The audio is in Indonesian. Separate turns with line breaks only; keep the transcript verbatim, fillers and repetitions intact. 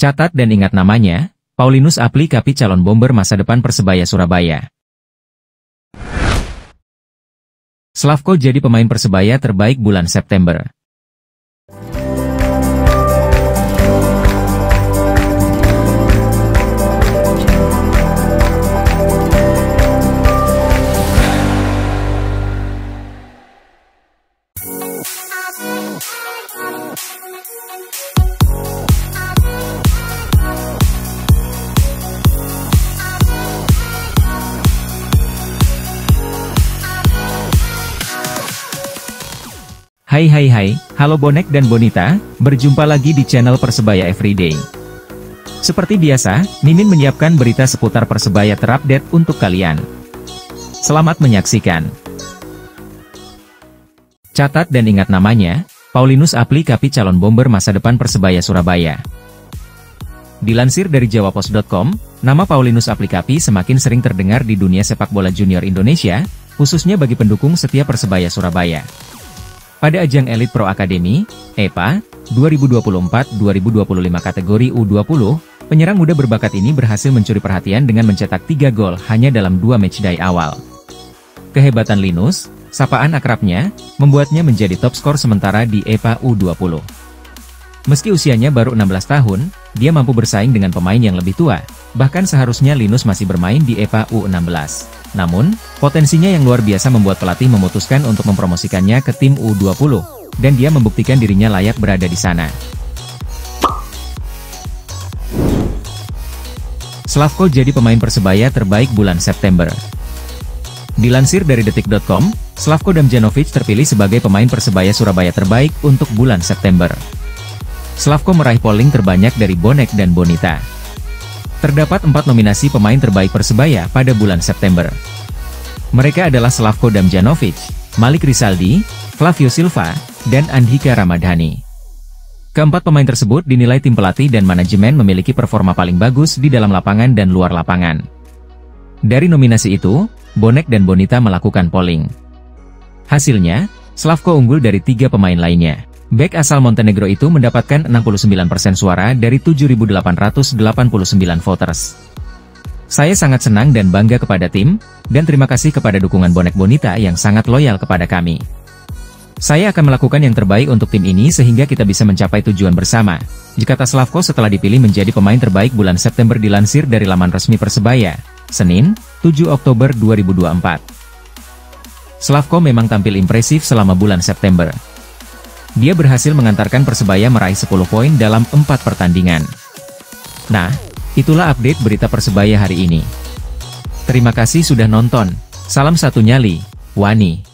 Catat dan ingat namanya, Paulinus Apli Kapi calon bomber masa depan Persebaya Surabaya. Slavko jadi pemain Persebaya terbaik bulan September. Hai hai hai, halo bonek dan bonita, berjumpa lagi di channel Persebaya Everyday. Seperti biasa, Mimin menyiapkan berita seputar Persebaya terupdate untuk kalian. Selamat menyaksikan. Catat dan ingat namanya, Paulinus Apli Kapi calon bomber masa depan Persebaya Surabaya. Dilansir dari jawapos titik com, nama Paulinus Apli Kapi semakin sering terdengar di dunia sepak bola junior Indonesia, khususnya bagi pendukung setia Persebaya Surabaya. Pada ajang Elite Pro Academy, E P A, dua ribu dua puluh empat dua ribu dua puluh lima kategori U dua puluh, penyerang muda berbakat ini berhasil mencuri perhatian dengan mencetak tiga gol hanya dalam dua matchday awal. Kehebatan Linus, sapaan akrabnya, membuatnya menjadi top skor sementara di E P A U dua puluh. Meski usianya baru enam belas tahun, dia mampu bersaing dengan pemain yang lebih tua, bahkan seharusnya Linus masih bermain di E P A U enam belas. Namun, potensinya yang luar biasa membuat pelatih memutuskan untuk mempromosikannya ke tim U dua puluh, dan dia membuktikan dirinya layak berada di sana. Slavko jadi pemain Persebaya terbaik bulan September. Dilansir dari detik titik com, Slavko Damjanovic terpilih sebagai pemain Persebaya Surabaya terbaik untuk bulan September. Slavko meraih polling terbanyak dari bonek dan bonita. Terdapat empat nominasi pemain terbaik Persebaya pada bulan September. Mereka adalah Slavko Damjanovic, Malik Rizaldi, Flavio Silva, dan Andhika Ramadhani. Keempat pemain tersebut dinilai tim pelatih dan manajemen memiliki performa paling bagus di dalam lapangan dan luar lapangan. Dari nominasi itu, bonek dan bonita melakukan polling. Hasilnya, Slavko unggul dari tiga pemain lainnya. Bek asal Montenegro itu mendapatkan enam puluh sembilan persen suara dari tujuh ribu delapan ratus delapan puluh sembilan voters. Saya sangat senang dan bangga kepada tim, dan terima kasih kepada dukungan bonek bonita yang sangat loyal kepada kami. Saya akan melakukan yang terbaik untuk tim ini sehingga kita bisa mencapai tujuan bersama. Kata Slavko setelah dipilih menjadi pemain terbaik bulan September dilansir dari laman resmi Persebaya, Senin, tujuh Oktober dua ribu dua puluh empat. Slavko memang tampil impresif selama bulan September. Dia berhasil mengantarkan Persebaya meraih sepuluh poin dalam empat pertandingan. Nah, itulah update berita Persebaya hari ini. Terima kasih sudah nonton. Salam satu nyali, Wani.